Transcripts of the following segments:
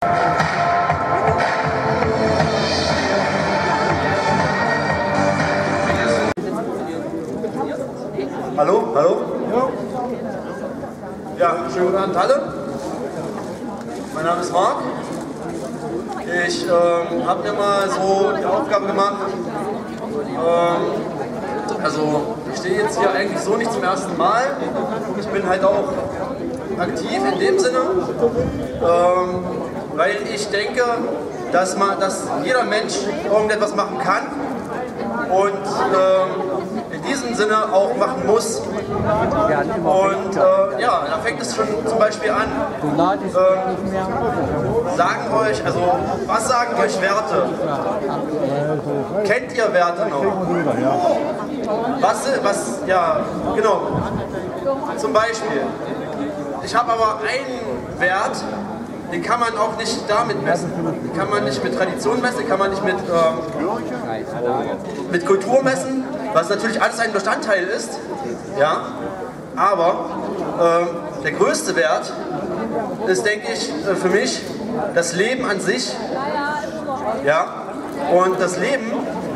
Hallo, hallo? Ja, schönen guten Abend alle. Mein Name ist Marc. Ich habe mir mal so die Aufgabe gemacht. Also ich stehe jetzt hier eigentlich so nicht zum ersten Mal. Ich bin halt auch aktiv in dem Sinne, weil ich denke, dass jeder Mensch irgendetwas machen kann und in diesem Sinne auch machen muss. Und ja, da fängt es schon zum Beispiel an. Was sagen euch Werte? Kennt ihr Werte noch? Ja, genau. Zum Beispiel. Ich habe aber einen Wert, den kann man auch nicht damit messen. Den kann man nicht mit Tradition messen, kann man nicht mit Kultur messen, was natürlich alles ein Bestandteil ist. Ja? Aber der größte Wert ist, denke ich, für mich das Leben an sich. Ja? Und das Leben,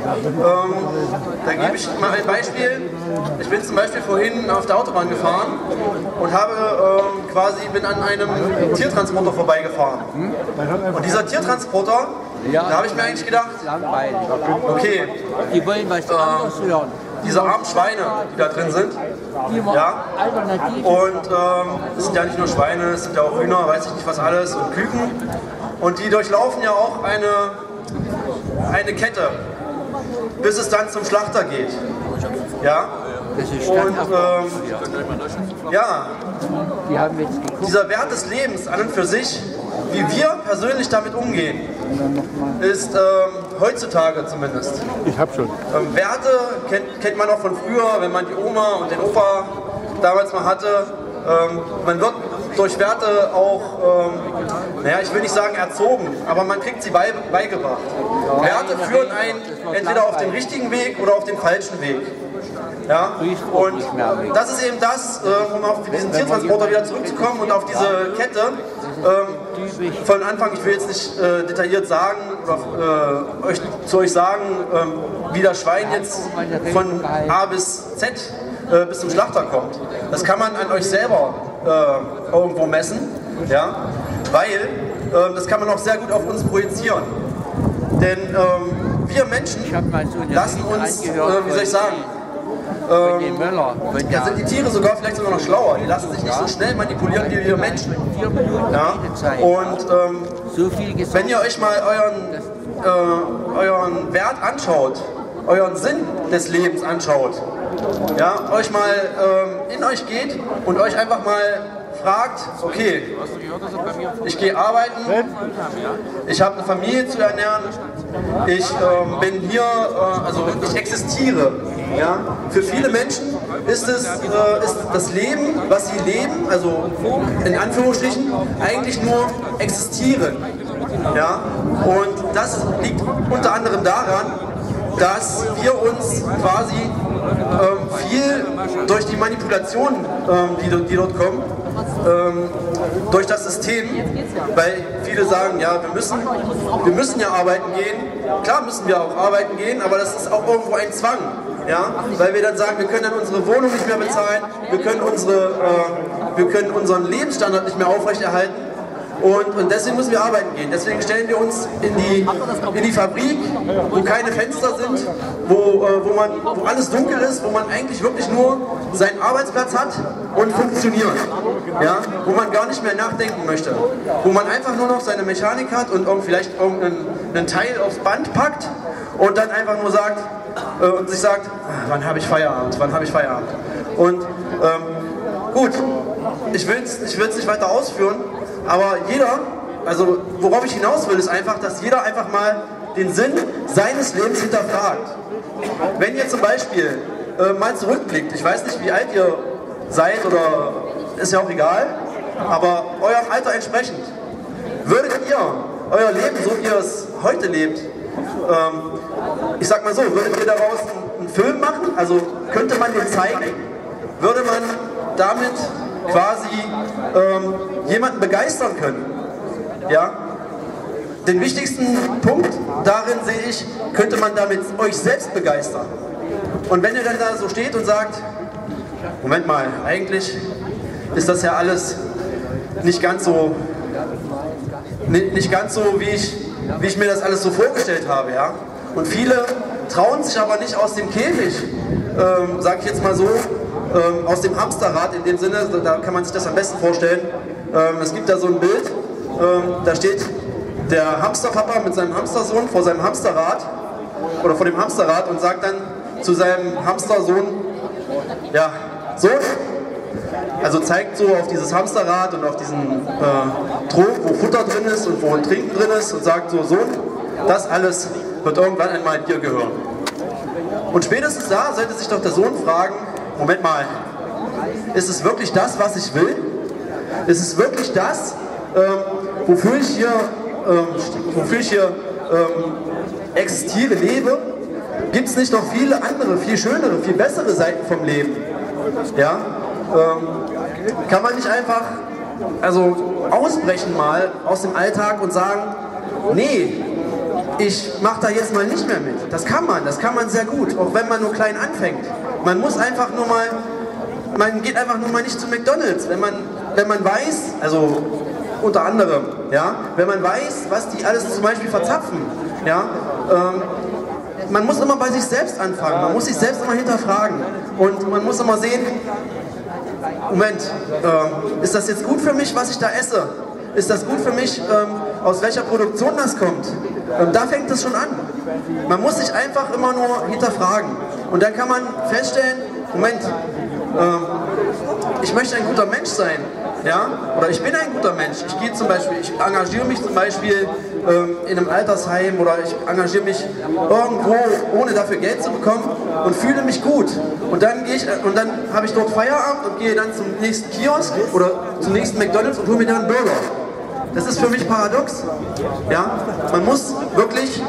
da gebe ich mal ein Beispiel. Ich bin zum Beispiel vorhin auf der Autobahn gefahren und bin an einem Tiertransporter vorbeigefahren. Und dieser Tiertransporter, da habe ich mir eigentlich gedacht, okay, die wollen was anderes hören. Diese armen Schweine, die da drin sind, ja, und es sind ja nicht nur Schweine, es sind ja auch Hühner, weiß ich nicht was alles, und Küken. Und die durchlaufen ja auch eine Kette, bis es dann zum Schlachter geht. Ja? Und ja, dieser Wert des Lebens an und für sich, wie wir persönlich damit umgehen, ist heutzutage zumindest. Ich hab schon. Werte kennt man auch von früher, wenn man die Oma und den Opa damals mal hatte. Man wird durch Werte auch, naja, ich will nicht sagen erzogen, aber man kriegt sie beigebracht. Werte führen einen entweder auf den richtigen Weg oder auf den falschen Weg. Ja? Und das ist eben das, um auf diesen Tiertransporter wieder zurückzukommen und auf diese Kette. Von Anfang, ich will jetzt nicht detailliert sagen, oder zu euch sagen, wie das Schwein jetzt von A bis Z bis zum Schlachter kommt. Das kann man an euch selber irgendwo messen, ja? Weil das kann man auch sehr gut auf uns projizieren. Denn wir Menschen lassen uns, wie soll ich sagen, ja, sind die Tiere sogar vielleicht sogar noch schlauer. Die lassen sich nicht so schnell manipulieren wie wir Menschen. Ja? Und wenn ihr euch mal euren Wert anschaut, euren Sinn des Lebens anschaut, ja, euch mal in euch geht und euch einfach mal fragt, okay, ich gehe arbeiten, ich habe eine Familie zu ernähren, ich bin hier, also ich existiere. Ja? Für viele Menschen ist das Leben, was sie leben, also in Anführungsstrichen, eigentlich nur existieren. Ja? Und das liegt unter anderem daran, dass wir uns quasi viel durch die Manipulationen, die dort kommen, durch das System, weil viele sagen, ja, wir müssen ja arbeiten gehen. Klar müssen wir auch arbeiten gehen, aber das ist auch irgendwo ein Zwang, ja, weil wir dann sagen, wir können dann unsere Wohnung nicht mehr bezahlen, wir können unseren Lebensstandard nicht mehr aufrechterhalten. Und deswegen müssen wir arbeiten gehen. Deswegen stellen wir uns in die Fabrik, wo keine Fenster sind, wo alles dunkel ist, wo man eigentlich wirklich nur seinen Arbeitsplatz hat und funktioniert. Ja? Wo man gar nicht mehr nachdenken möchte. Wo man einfach nur noch seine Mechanik hat und vielleicht irgendeinen Teil aufs Band packt und dann einfach nur sagt und sich sagt, wann habe ich Feierabend, wann habe ich Feierabend. Und gut, ich will es nicht weiter ausführen. Aber jeder, also worauf ich hinaus will, ist einfach, dass jeder einfach mal den Sinn seines Lebens hinterfragt. Wenn ihr zum Beispiel mal zurückblickt, ich weiß nicht, wie alt ihr seid oder ist ja auch egal, aber eurem Alter entsprechend, würdet ihr euer Leben, so wie ihr es heute lebt, ich sag mal so, würdet ihr daraus einen Film machen, also könnte man den zeigen, würde man damit quasi jemanden begeistern können. Ja? den wichtigsten Punkt darin sehe ich, könnte man damit euch selbst begeistern. Und wenn ihr dann da so steht und sagt, Moment mal, eigentlich ist das ja alles nicht ganz so, wie ich mir das alles so vorgestellt habe, ja. Und viele trauen sich aber nicht aus dem Käfig, sag ich jetzt mal so, aus dem Hamsterrad in dem Sinne, da kann man sich das am besten vorstellen. Es gibt da so ein Bild, da steht der Hamsterpapa mit seinem Hamstersohn vor seinem Hamsterrad oder vor dem Hamsterrad und sagt dann zu seinem Hamstersohn, ja, Sohn, also zeigt so auf dieses Hamsterrad und auf diesen Trog, wo Futter drin ist und wo ein Trinken drin ist und sagt so, Sohn, das alles wird irgendwann einmal dir gehören. Und spätestens da sollte sich doch der Sohn fragen, Moment mal, ist es wirklich das, was ich will? Ist es wirklich das, wofür ich hier existiere, lebe? Gibt es nicht noch viele andere, viel schönere, viel bessere Seiten vom Leben? Ja? Kann man nicht einfach ausbrechen mal aus dem Alltag und sagen, nee, ich mache da jetzt mal nicht mehr mit. Das kann man sehr gut, auch wenn man nur klein anfängt. Man muss einfach nur mal, man geht einfach nur mal nicht zu McDonald's, wenn man weiß, also unter anderem, ja, wenn man weiß, was die alles zum Beispiel verzapfen, ja, man muss immer bei sich selbst anfangen, man muss sich selbst immer hinterfragen und man muss immer sehen, Moment, ist das jetzt gut für mich, was ich da esse? Ist das gut für mich, aus welcher Produktion das kommt? Da fängt es schon an. Man muss sich einfach immer nur hinterfragen. Und dann kann man feststellen, Moment, ich möchte ein guter Mensch sein. Ja? Oder ich bin ein guter Mensch. Ich engagiere mich zum Beispiel in einem Altersheim oder ich engagiere mich irgendwo, ohne dafür Geld zu bekommen und fühle mich gut. Und dann habe ich dort Feierabend und gehe dann zum nächsten Kiosk oder zum nächsten McDonald's und hole mir dann einen Burger. Das ist für mich paradox. Ja? Man muss wirklich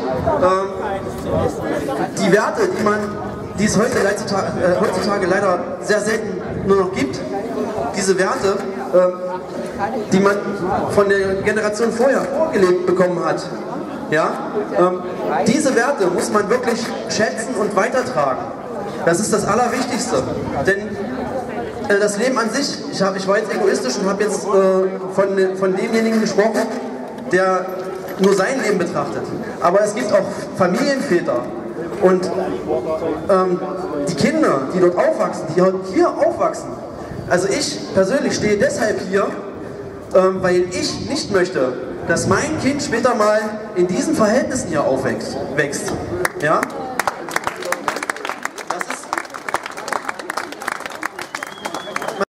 die Werte, die es heutzutage leider sehr selten nur noch gibt, diese Werte, die man von der Generation vorher vorgelebt bekommen hat, ja? Diese Werte muss man wirklich schätzen und weitertragen. Das ist das Allerwichtigste. Denn das Leben an sich, ich war jetzt egoistisch und habe jetzt von demjenigen gesprochen, der nur sein Leben betrachtet. Aber es gibt auch Familienväter und die Kinder, die dort aufwachsen, die hier aufwachsen. Also ich persönlich stehe deshalb hier, weil ich nicht möchte, dass mein Kind später mal in diesen Verhältnissen hier aufwächst. Ja?